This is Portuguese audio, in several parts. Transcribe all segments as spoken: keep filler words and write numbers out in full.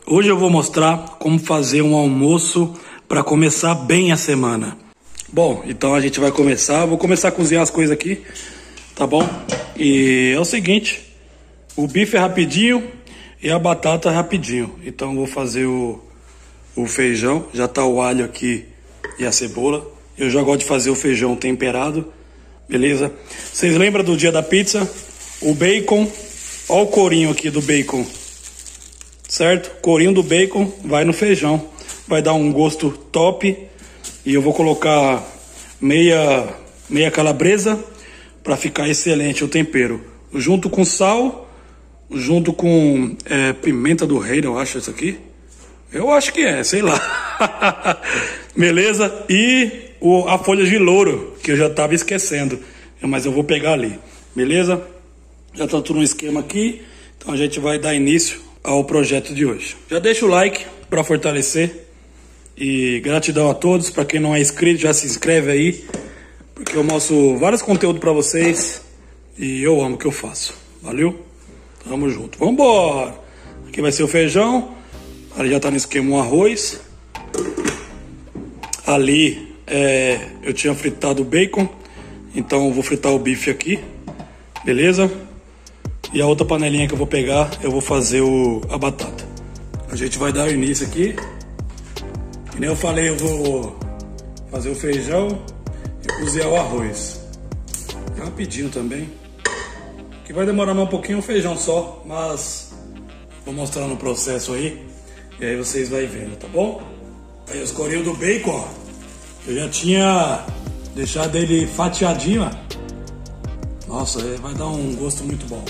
Hoje eu vou mostrar como fazer um almoço para começar bem a semana. Bom, então a gente vai começar, vou começar a cozinhar as coisas aqui, tá bom? E é o seguinte, o bife é rapidinho e a batata é rapidinho. Então eu vou fazer o, o feijão, já tá o alho aqui e a cebola. Eu já gosto de fazer o feijão temperado, beleza? Vocês lembram do dia da pizza? O bacon, ó o corinho aqui do bacon, certo? Corinho do bacon vai no feijão, vai dar um gosto top. E eu vou colocar meia, meia calabresa para ficar excelente o tempero. Junto com sal, junto com é, pimenta do reino, eu acho isso aqui. Eu acho que é, sei lá. Beleza? E o, a folha de louro, que eu já estava esquecendo. Mas eu vou pegar ali. Beleza? Já está tudo no esquema aqui. Então a gente vai dar início ao projeto de hoje. Já deixa o like para fortalecer. E gratidão a todos. Para quem não é inscrito, já se inscreve aí. Porque eu mostro vários conteúdos para vocês. E eu amo o que eu faço. Valeu? Tamo junto. Vambora! Aqui vai ser o feijão. Ali já tá no esquema o arroz. Ali é, eu tinha fritado o bacon. Então eu vou fritar o bife aqui. Beleza? E a outra panelinha que eu vou pegar, eu vou fazer o, a batata. A gente vai dar o início aqui. Que nem eu falei, eu vou fazer o feijão e cozinhar o arroz. É rapidinho também. Que vai demorar mais um pouquinho o feijão só, mas vou mostrar no processo aí. E aí vocês vão vendo, tá bom? Aí os corinhos do bacon, ó. Eu já tinha deixado ele fatiadinho, ó. Nossa, vai dar um gosto muito bom.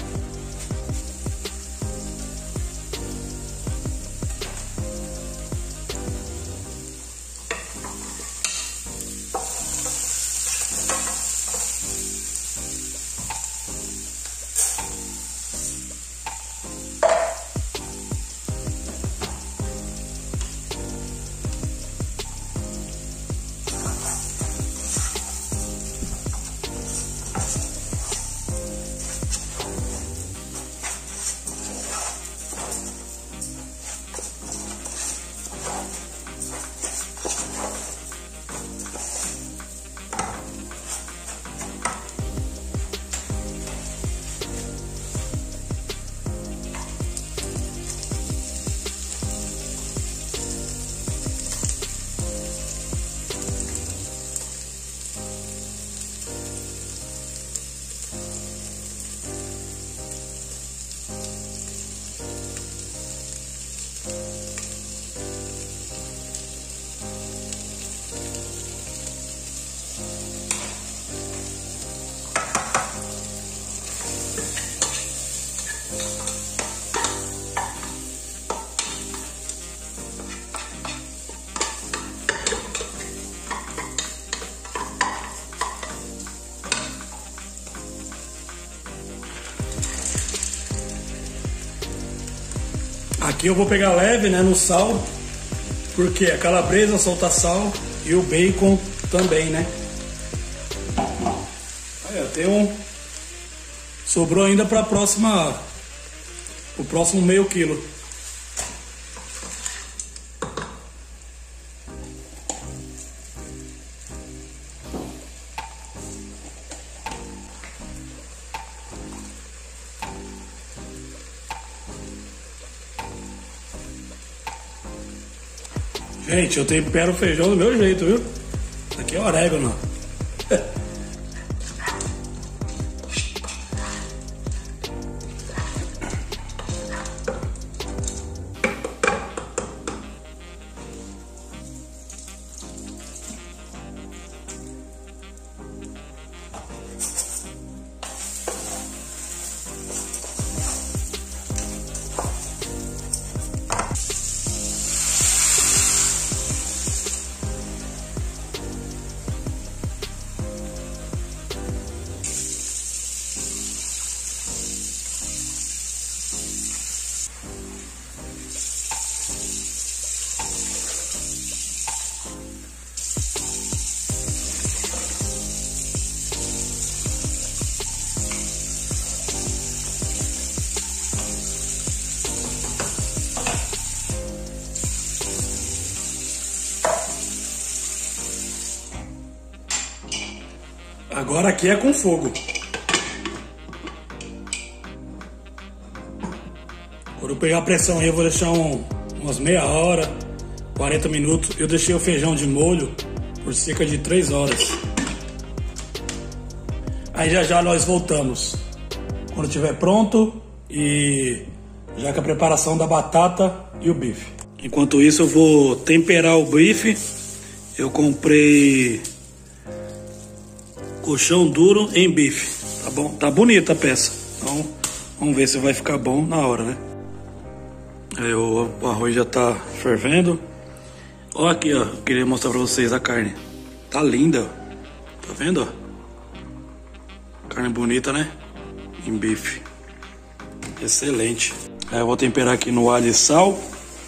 Aqui eu vou pegar leve, né, no sal, porque a calabresa solta sal e o bacon também, né? Aí, ó, tem um... Sobrou ainda para a próxima... O próximo meio quilo. Gente, eu tempero o feijão do meu jeito, viu? Aqui é orégano. Agora aqui é com fogo. Quando eu pegar a pressão aí, eu vou deixar um, umas meia hora, quarenta minutos. Eu deixei o feijão de molho por cerca de três horas. Aí já já nós voltamos. Quando estiver pronto e já com a preparação da batata e o bife. Enquanto isso eu vou temperar o bife. Eu comprei colchão duro em bife, tá bom? Tá bonita a peça. Então vamos ver se vai ficar bom na hora, né? Aí o, o arroz já tá fervendo. Ó aqui, ó. Queria mostrar pra vocês a carne. Tá linda, ó. Tá vendo, ó? Carne bonita, né? Em bife. Excelente. Aí eu vou temperar aqui no alho e sal.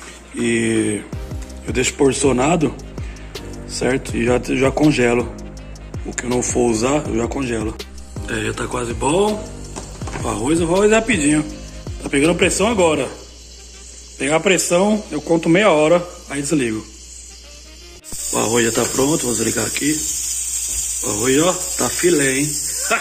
E eu deixo porcionado, certo? E já, já congelo. O que eu não for usar, eu já congelo. É, já tá quase bom. O arroz, o arroz é rapidinho. Tá pegando pressão agora. Pegar a pressão, eu conto meia hora, aí desligo. O arroz já tá pronto, vou desligar aqui. O arroz, ó, tá filé, hein?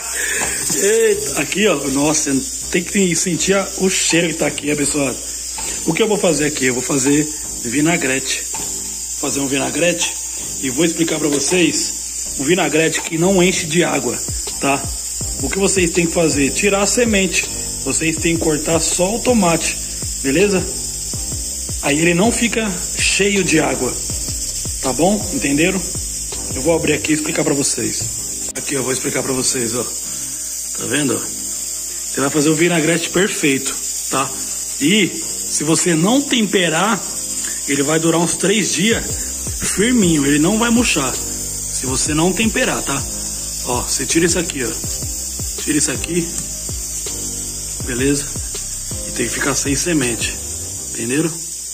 Eita, aqui, ó, nossa, tem que sentir o cheiro que tá aqui, abençoado. O que eu vou fazer aqui? Eu vou fazer vinagrete. Vou fazer um vinagrete e vou explicar pra vocês um vinagrete que não enche de água, tá? O que vocês têm que fazer? Tirar a semente. Vocês têm que cortar só o tomate, beleza? Aí ele não fica cheio de água, tá bom? Entenderam? Eu vou abrir aqui e explicar pra vocês. Aqui eu vou explicar pra vocês, ó. Tá vendo? Você vai fazer o vinagrete perfeito, tá? E se você não temperar, ele vai durar uns três dias firminho, ele não vai murchar. Se você não temperar, tá? Ó, você tira isso aqui, ó. Tira isso aqui. Beleza? E tem que ficar sem semente. Entenderam?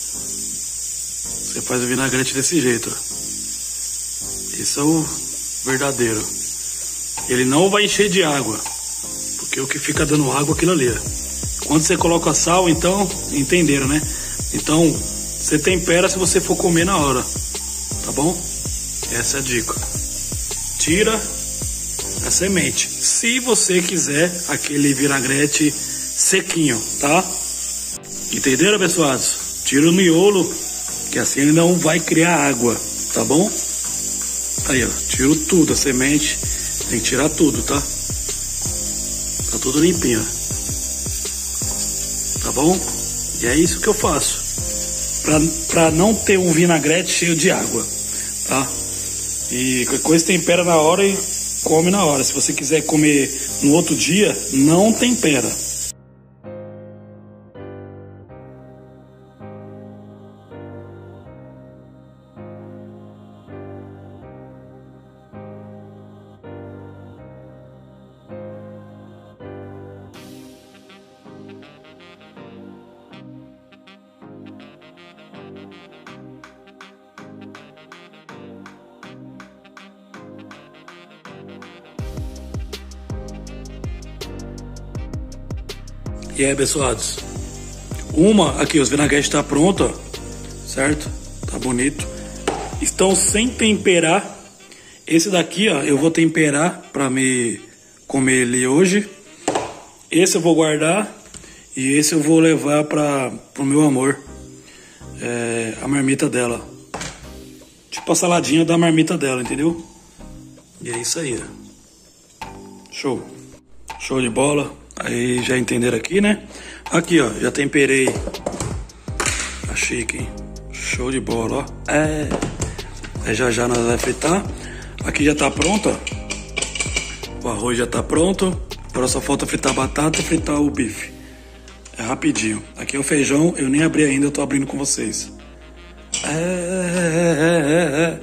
Você faz o vinagrete desse jeito, ó. Esse é o verdadeiro. Ele não vai encher de água, porque o que fica dando água é aquilo ali, ó. Quando você coloca sal, então, entenderam, né? Então, você tempera se você for comer na hora, tá bom? Essa é a dica. Tira a semente, se você quiser aquele vinagrete sequinho, tá? Entenderam, pessoas? Tira o miolo, que assim ele não vai criar água, tá bom? Aí, ó, tiro tudo, a semente, tem que tirar tudo, tá? Tá tudo limpinho, tá bom? E é isso que eu faço, pra, pra não ter um vinagrete cheio de água, tá? E qualquer coisa tempera na hora e come na hora. Se você quiser comer no outro dia, não tempera. E aí, pessoados, uma aqui, os vinagretes tá pronto, ó, certo? Tá bonito. Estão sem temperar. Esse daqui, ó, eu vou temperar pra me comer ele hoje. Esse eu vou guardar e esse eu vou levar para pro meu amor, é, a marmita dela. Tipo a saladinha da marmita dela, entendeu? E é isso aí, ó. Show. Show de bola. Aí já entenderam aqui, né? Aqui, ó, já temperei. Tá chique, hein? Show de bola, ó. É. Aí já já nós vamos fritar. Aqui já tá pronto, ó. O arroz já tá pronto. Agora só falta fritar a batata e fritar o bife. É rapidinho. Aqui é o feijão, eu nem abri ainda, eu tô abrindo com vocês. É, é,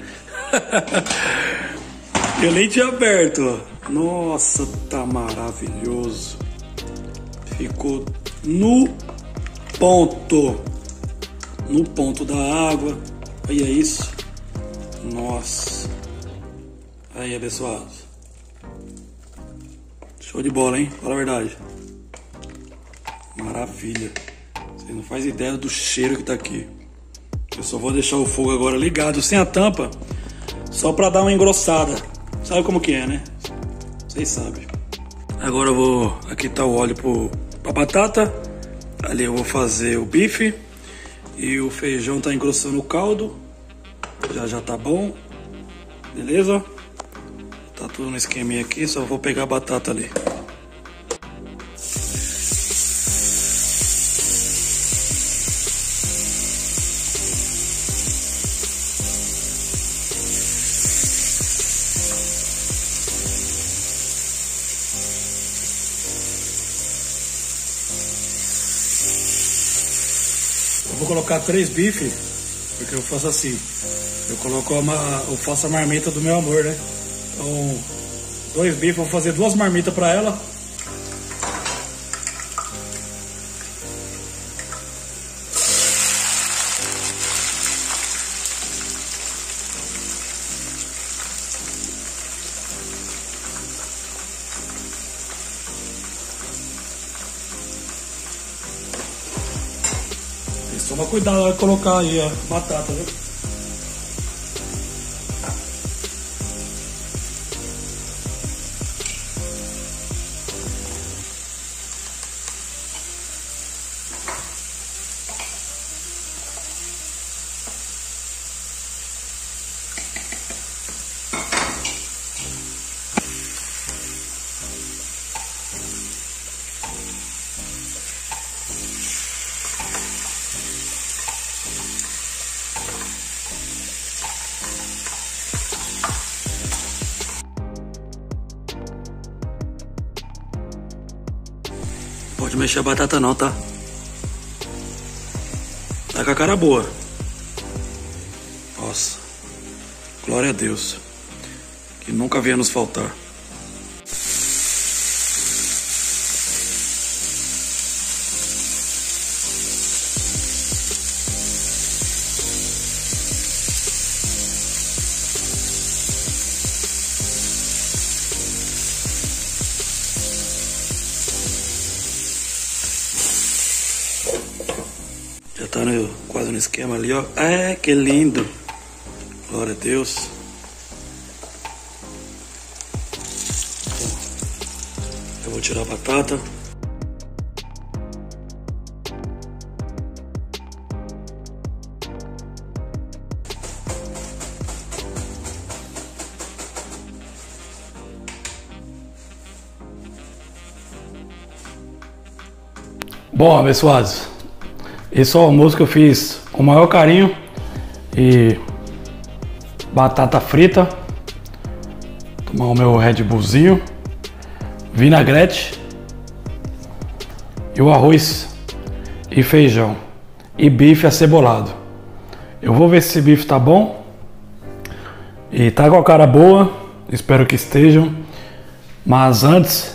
é, é. Eu nem tinha aberto, ó. Nossa, tá maravilhoso. Ficou no ponto. No ponto da água. Olha isso. Nossa. Aí, abençoados. Show de bola, hein? Fala a verdade. Maravilha. Você não faz ideia do cheiro que tá aqui. Eu só vou deixar o fogo agora ligado, sem a tampa, só pra dar uma engrossada. Sabe como que é, né? Vocês sabem. Agora eu vou... Aqui tá o óleo pro, pra batata. Ali eu vou fazer o bife. E o feijão tá engrossando o caldo. Já já tá bom. Beleza? Tá tudo no esqueminha aqui. Só vou pegar a batata ali. Eu vou colocar três bifes, porque eu faço assim. Eu coloco uma, eu faço a marmita do meu amor, né? Então, dois bifes, vou fazer duas marmitas pra ela. Toma cuidado na hora de colocar aí a batata, viu? Pode mexer a batata não, tá? Tá com a cara boa. Nossa. Glória a Deus. Que nunca venha nos faltar. Já tá no, quase no esquema ali, ó. É, que lindo. Glória a Deus. Eu vou tirar a batata. Bom, abençoados, esse é o almoço que eu fiz com o maior carinho. E batata frita, tomar o meu Red Bullzinho, vinagrete e o arroz e feijão e bife acebolado. Eu vou ver se esse bife tá bom e tá com a cara boa, espero que estejam. Mas antes,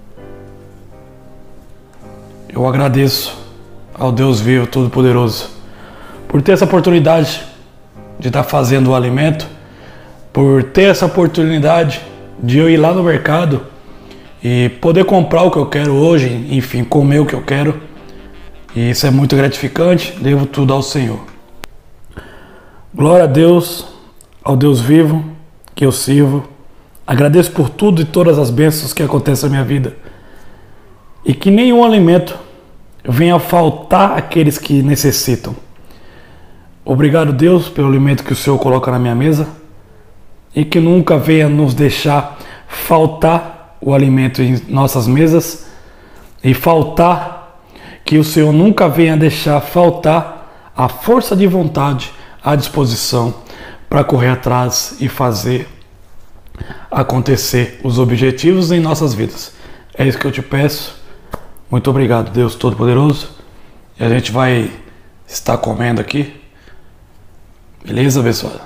eu agradeço ao Deus vivo, todo-poderoso, por ter essa oportunidade de estar fazendo o alimento, por ter essa oportunidade de eu ir lá no mercado e poder comprar o que eu quero hoje, enfim, comer o que eu quero. E isso é muito gratificante, devo tudo ao Senhor. Glória a Deus, ao Deus vivo que eu sirvo. Agradeço por tudo e todas as bênçãos que acontecem na minha vida. E que nenhum alimento venha faltar àqueles que necessitam. Obrigado, Deus, pelo alimento que o Senhor coloca na minha mesa e que nunca venha nos deixar faltar o alimento em nossas mesas e faltar, que o Senhor nunca venha deixar faltar a força de vontade, a disposição para correr atrás e fazer acontecer os objetivos em nossas vidas. É isso que eu te peço. Muito obrigado, Deus Todo-Poderoso. E a gente vai estar comendo aqui. Beleza, abençoado?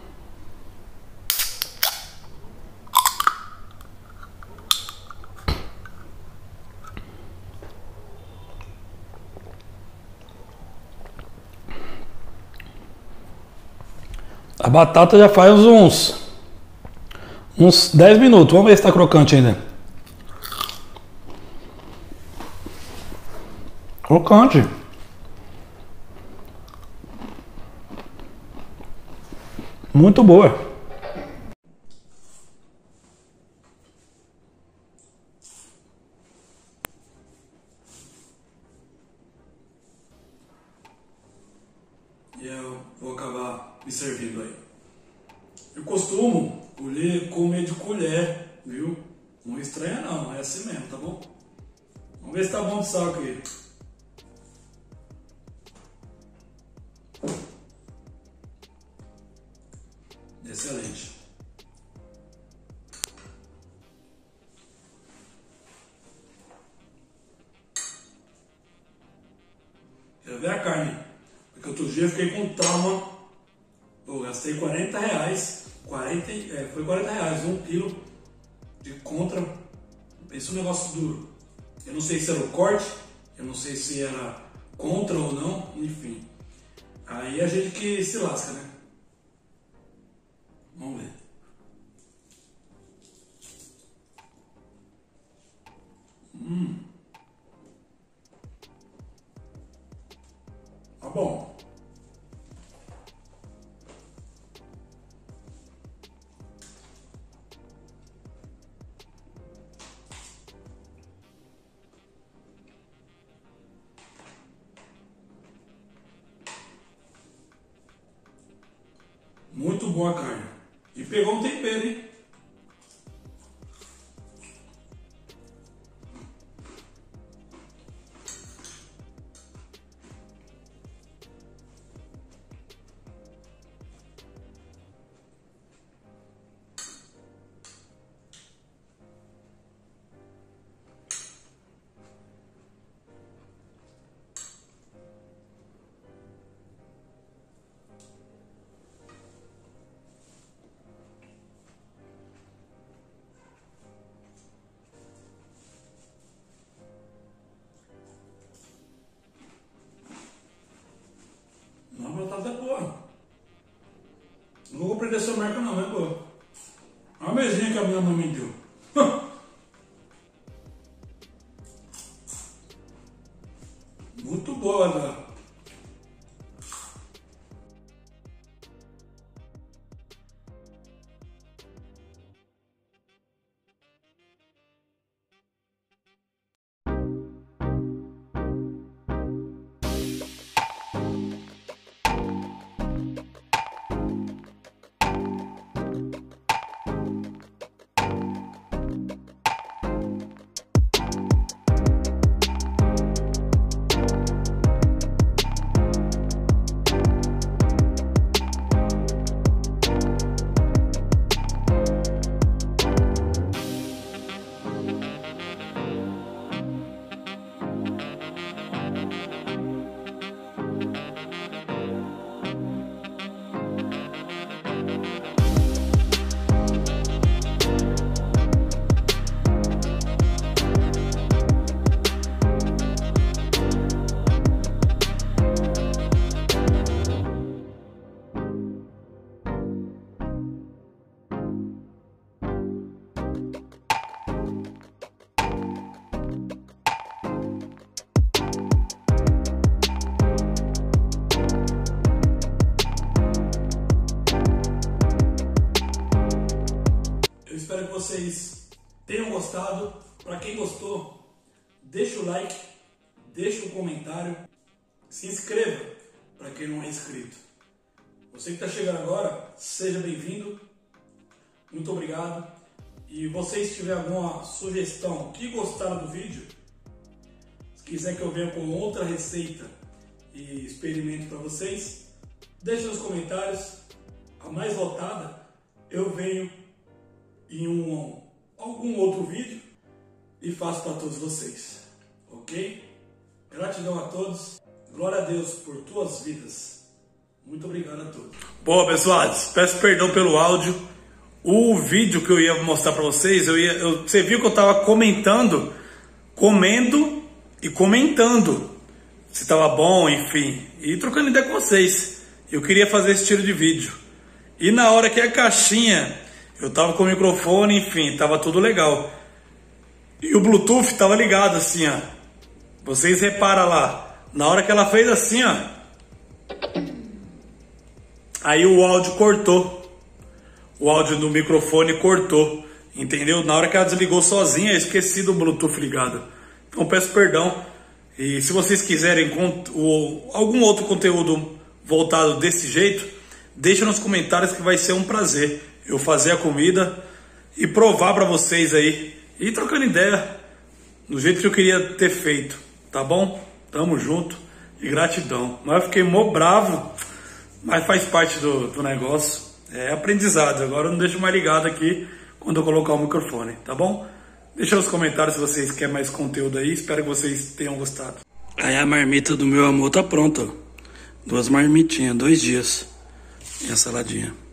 A batata já faz uns uns dez minutos. Vamos ver se está crocante ainda. Crocante. Muito boa. e eu vou acabar me servindo aí. Eu costumo comer de colher, viu? Não estranha não, é assim mesmo, tá bom? Vamos ver se tá bom de sal aqui. Excelente. Quero ver a carne, porque outro dia eu fiquei com trauma. Eu gastei quarenta reais, quarenta, é, foi quarenta reais, um quilo de contra. Pensa um negócio duro. Eu não sei se era o corte, eu não sei se era contra ou não, enfim. Aí a gente que se lasca, né? Vamos ver. Hum. Tá bom. Muito boa a carne. E pegou um tempero, hein? Não, a batata é boa. Não vou perder essa marca não, é boa. Olha a mesinha que a minha mãe me deu. Muito boa, né? Espero que vocês tenham gostado. Para quem gostou, deixa o like, deixa um comentário, se inscreva para quem não é inscrito. Você que está chegando agora, seja bem-vindo. Muito obrigado. E vocês, se tiver alguma sugestão que gostaram do vídeo, se quiser que eu venha com outra receita e experimento para vocês, deixa nos comentários. A mais votada eu venho em um, algum outro vídeo e faço para todos vocês, ok? Gratidão a todos, glória a Deus por tuas vidas, muito obrigado a todos. Bom, pessoal, peço perdão pelo áudio. O vídeo que eu ia mostrar para vocês, eu ia, eu, você viu que eu estava comentando, comendo e comentando se estava bom, enfim, e trocando ideia com vocês. Eu queria fazer esse estilo de vídeo. E na hora que a caixinha, eu tava com o microfone, enfim, tava tudo legal. E o Bluetooth tava ligado assim, ó. Vocês reparam lá, na hora que ela fez assim, ó, aí o áudio cortou. O áudio do microfone cortou, entendeu? Na hora que ela desligou sozinha, eu esqueci do Bluetooth ligado. Então peço perdão. E se vocês quiserem algum outro conteúdo voltado desse jeito, deixa nos comentários que vai ser um prazer eu fazer a comida e provar pra vocês aí. E trocando ideia do jeito que eu queria ter feito, tá bom? Tamo junto e gratidão. Mas eu fiquei mó bravo, mas faz parte do, do negócio. É aprendizado. Agora eu não deixo mais ligado aqui quando eu colocar o microfone, tá bom? Deixa nos comentários se vocês querem mais conteúdo aí. Espero que vocês tenham gostado. Aí a marmita do meu amor tá pronta, ó. Duas marmitinhas, dois dias. E a saladinha.